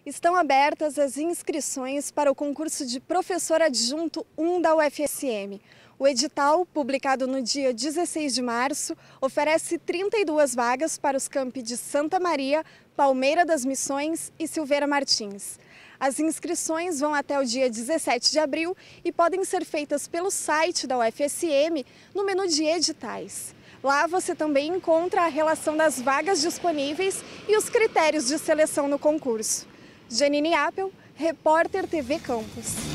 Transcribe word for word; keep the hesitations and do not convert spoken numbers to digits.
Estão abertas as inscrições para o concurso de Professor Adjunto um da U F S M. O edital, publicado no dia dezesseis de março, oferece trinta e duas vagas para os campi de Santa Maria, Palmeira das Missões e Silveira Martins. As inscrições vão até o dia dezessete de abril e podem ser feitas pelo site da U F S M no menu de editais. Lá você também encontra a relação das vagas disponíveis e os critérios de seleção no concurso. Janine Appel, repórter T V Campus.